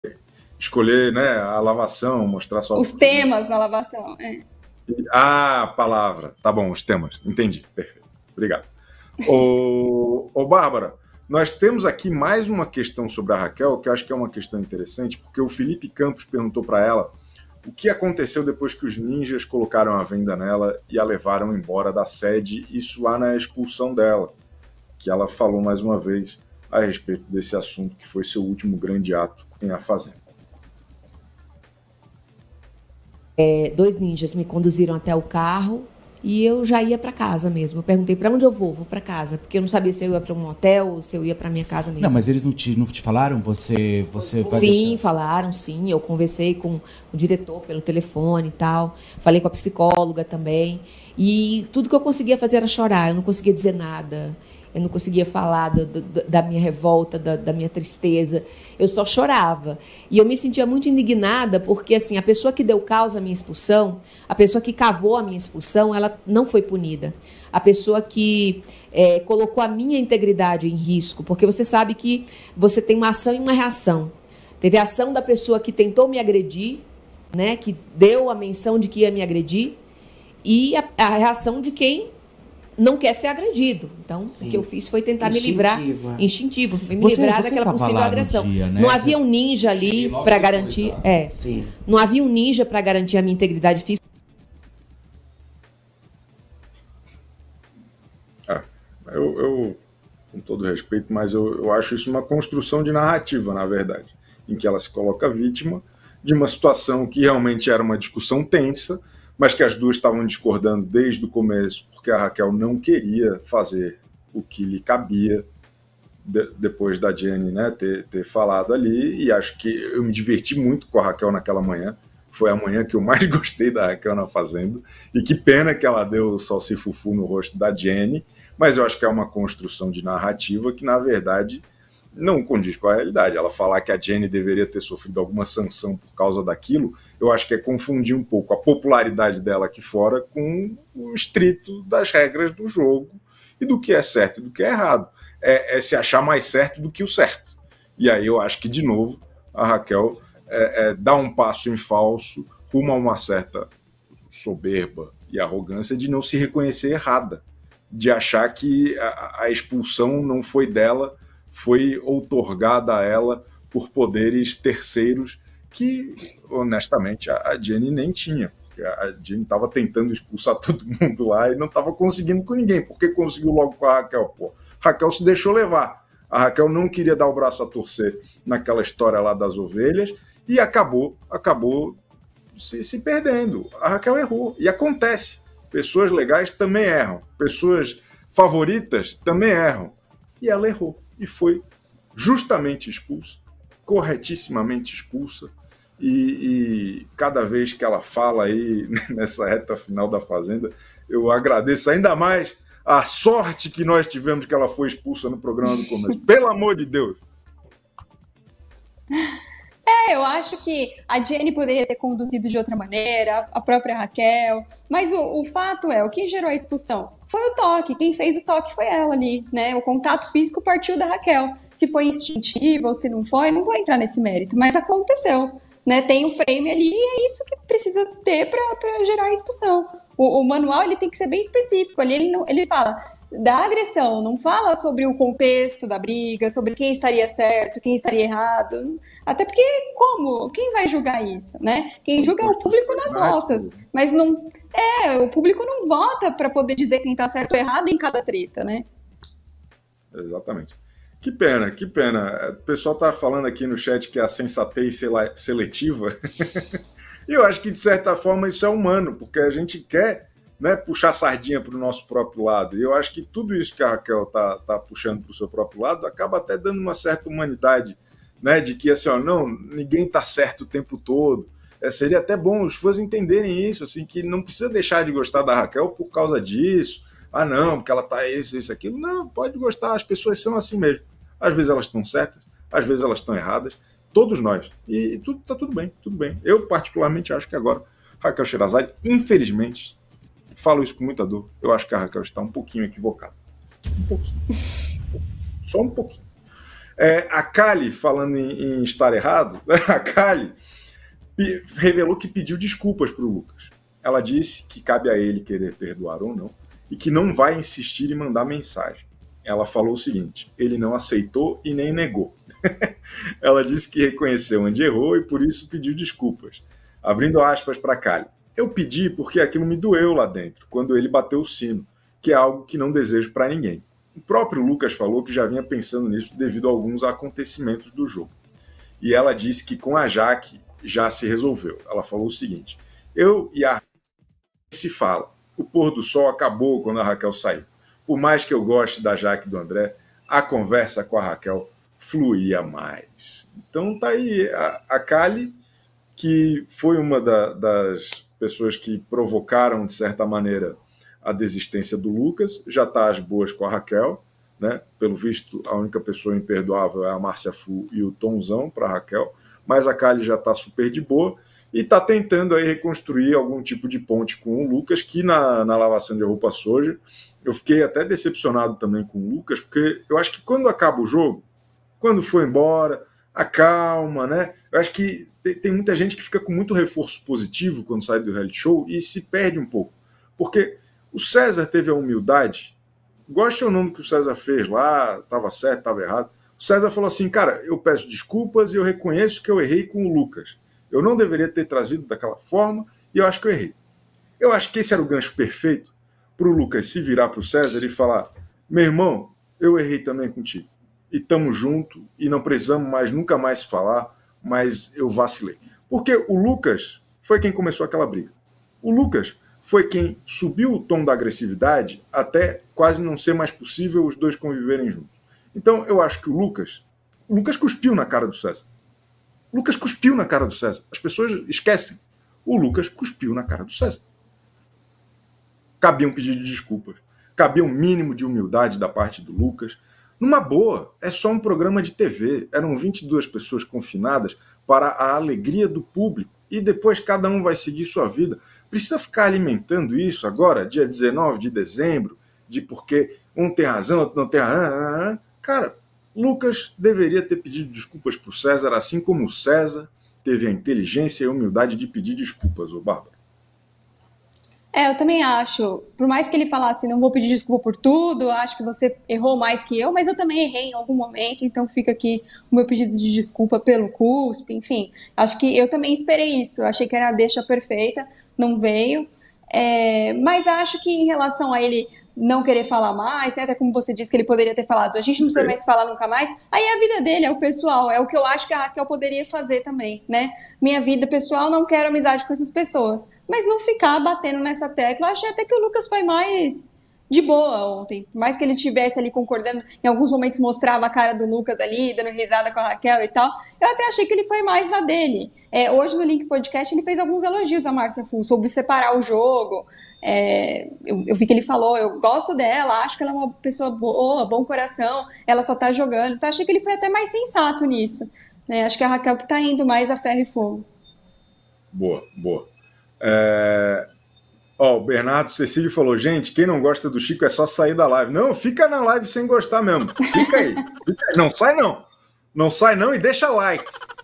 escolher, né, a lavação, mostrar sua Os temas na lavação. Ah, palavra. Tá bom, os temas. Entendi. Perfeito. Obrigado. Bárbara, nós temos aqui mais uma questão sobre a Raquel, que eu acho que é uma questão interessante, porque o Felipe Campos perguntou para ela o que aconteceu depois que os ninjas colocaram a venda nela e a levaram embora da sede, isso lá na expulsão dela, que ela falou mais uma vez a respeito desse assunto, que foi seu último grande ato em A Fazenda. 2 ninjas me conduziram até o carro e eu já ia para casa mesmo. Eu perguntei para onde eu vou para casa, porque eu não sabia se eu ia para um hotel ou se eu ia para minha casa mesmo. Não, mas eles não te falaram? Você vai Sim, deixar... falaram, sim. Eu conversei com o diretor pelo telefone e tal. Falei com a psicóloga também. E tudo que eu conseguia fazer era chorar. Eu não conseguia dizer nada. Eu não conseguia falar da minha revolta, da minha tristeza. Eu só chorava. E eu me sentia muito indignada porque assim, a pessoa que deu causa à minha expulsão, a pessoa que cavou a minha expulsão, ela não foi punida. A pessoa que colocou a minha integridade em risco, porque você sabe que você tem uma ação e uma reação. Teve a ação da pessoa que tentou me agredir, né, que deu a menção de que ia me agredir, e a reação de quem não quer ser agredido. Então, sim, o que eu fiz foi tentar me livrar. Instintivo. Me livrar daquela possível agressão. Dia, né? Não havia um ninja ali para garantir. Sim. Não havia um ninja para garantir a minha integridade física. Eu com todo respeito, mas eu acho isso uma construção de narrativa, na verdade, em que ela se coloca vítima de uma situação que realmente era uma discussão tensa, mas que as duas estavam discordando desde o começo, porque a Raquel não queria fazer o que lhe cabia depois da Jenny, né, ter falado ali, e acho que eu me diverti muito com a Raquel naquela manhã. Foi a manhã que eu mais gostei da Raquel na Fazenda, e que pena que ela deu o salsifufu no rosto da Jenny, mas eu acho que é uma construção de narrativa que, na verdade, não condiz com a realidade. Ela falar que a Jenny deveria ter sofrido alguma sanção por causa daquilo, eu acho que é confundir um pouco a popularidade dela aqui fora com o estrito das regras do jogo e do que é certo e do que é errado. É se achar mais certo do que o certo. E aí eu acho que, de novo, a Raquel dá um passo em falso rumo a uma certa soberba e arrogância de não se reconhecer errada, de achar que a expulsão não foi dela, foi outorgada a ela por poderes terceiros que, honestamente, a Jenny nem tinha. Porque a Jenny estava tentando expulsar todo mundo lá e não estava conseguindo com ninguém. Por que conseguiu logo com a Raquel? Pô, Raquel se deixou levar. A Raquel não queria dar o braço a torcer naquela história lá das ovelhas e acabou se perdendo. A Raquel errou. E acontece. Pessoas legais também erram. Pessoas favoritas também erram. E ela errou. E foi justamente expulsa, corretissimamente expulsa. E cada vez que ela fala aí, nessa reta final da Fazenda, eu agradeço ainda mais a sorte que nós tivemos que ela foi expulsa no programa do começo. Pelo amor de Deus! Eu acho que a Jenny poderia ter conduzido de outra maneira, a própria Raquel, mas o fato é, o que gerou a expulsão foi o toque, quem fez o toque foi ela ali, né? O contato físico partiu da Raquel. Se foi instintivo ou se não foi, não vou entrar nesse mérito, mas aconteceu, né? Tem um frame ali e é isso que precisa ter para gerar a expulsão. O manual ele tem que ser bem específico, ali ele fala da agressão, não fala sobre o contexto da briga, sobre quem estaria certo, quem estaria errado, até porque quem vai julgar isso, né? Quem julga é o público nas nossas, mas não o público não vota para poder dizer quem está certo ou errado em cada treta, né? Exatamente. Que pena. O pessoal tá falando aqui no chat que é a sensatez seletiva. E eu acho que, de certa forma, isso é humano, porque a gente quer, né, puxar sardinha para o nosso próprio lado. E eu acho que tudo isso que a Raquel tá puxando para o seu próprio lado acaba até dando uma certa humanidade, né, de que, assim, não, ninguém tá certo o tempo todo. Seria até bom os fãs entenderem isso, assim, que não precisa deixar de gostar da Raquel por causa disso. Ah, não, porque ela tá isso, aquilo. Não, pode gostar, as pessoas são assim mesmo. Às vezes elas estão certas, às vezes elas estão erradas. Todos nós. E tá tudo bem, tudo bem. Eu, particularmente, acho que agora Raquel Sherazade, infelizmente, falo isso com muita dor, eu acho que a Raquel está um pouquinho equivocada. Um pouquinho. Só um pouquinho. A Kali, falando em estar errado, a Kali revelou que pediu desculpas para o Lucas. Ela disse que cabe a ele querer perdoar ou não, e que não vai insistir em mandar mensagem. Ela falou o seguinte: ele não aceitou e nem negou. Ela disse que reconheceu onde errou e por isso pediu desculpas. Abrindo aspas para Kali: eu pedi porque aquilo me doeu lá dentro, quando ele bateu o sino, que é algo que não desejo para ninguém. O próprio Lucas falou que já vinha pensando nisso devido a alguns acontecimentos do jogo. E ela disse que com a Jaque já se resolveu. Ela falou o seguinte: eu e a Raquel se fala. O pôr do sol acabou quando a Raquel saiu. Por mais que eu goste da Jaque e do André, a conversa com a Raquel fluía mais. Então tá aí a Kali, que foi uma das pessoas que provocaram, de certa maneira, a desistência do Lucas, já está às boas com a Raquel, né? Pelo visto, a única pessoa imperdoável é a Márcia Fu e o Tonzão para a Raquel, mas a Kali já está super de boa e está tentando aí reconstruir algum tipo de ponte com o Lucas, que na lavação de roupa suja, eu fiquei até decepcionado também com o Lucas, porque eu acho que quando acaba o jogo, quando for embora, acalma, né? Eu acho que tem muita gente que fica com muito reforço positivo quando sai do reality show e se perde um pouco, porque o César teve a humildade, goste ou não do que o César fez lá, estava certo, estava errado. O César falou assim: cara, eu peço desculpas e eu reconheço que eu errei com o Lucas. Eu não deveria ter trazido daquela forma e eu acho que eu errei. Eu acho que esse era o gancho perfeito para o Lucas se virar para o César e falar: meu irmão, eu errei também contigo. E estamos juntos e não precisamos mais, nunca mais falar, mas eu vacilei. Porque o Lucas foi quem começou aquela briga. O Lucas foi quem subiu o tom da agressividade até quase não ser mais possível os dois conviverem juntos. Então eu acho que o Lucas cuspiu na cara do César. O Lucas cuspiu na cara do César. As pessoas esquecem. O Lucas cuspiu na cara do César. Cabia um pedido de desculpas. Cabia um mínimo de humildade da parte do Lucas. Numa boa, é só um programa de TV. Eram 22 pessoas confinadas para a alegria do público. E depois cada um vai seguir sua vida. Precisa ficar alimentando isso agora, dia 19 de dezembro, de porque um tem razão, outro não tem razão. Cara, Lucas deveria ter pedido desculpas para o César, assim como o César teve a inteligência e a humildade de pedir desculpas, ô Bárbara. Eu também acho. Por mais que ele falasse, não vou pedir desculpa por tudo, acho que você errou mais que eu, mas eu também errei em algum momento, então fica aqui o meu pedido de desculpa pelo cuspe, enfim. Acho que eu também esperei isso, achei que era a deixa perfeita, não veio. Mas acho que em relação a ele não querer falar mais, né, até como você disse que ele poderia ter falado, a gente não precisa mais falar nunca mais, aí é a vida dele, é o pessoal, é o que eu acho que a Raquel poderia fazer também, né? Minha vida pessoal, não quero amizade com essas pessoas, mas não ficar batendo nessa tecla. Eu achei até que o Lucas foi mais de boa ontem, por mais que ele estivesse ali concordando, em alguns momentos mostrava a cara do Lucas ali, dando risada com a Raquel e tal, eu até achei que ele foi mais na dele. Hoje no Link Podcast ele fez alguns elogios a Márcia Fu sobre separar o jogo. Eu vi que ele falou: eu gosto dela, acho que ela é uma pessoa boa, bom coração, ela só tá jogando. Então achei que ele foi até mais sensato nisso, né? Acho que é a Raquel que tá indo mais a ferro e fogo. Boa. O Bernardo Cecílio falou: gente, quem não gosta do Chico é só sair da live. Não, fica na live sem gostar mesmo. Fica aí. Não sai não. Não sai não e deixa like.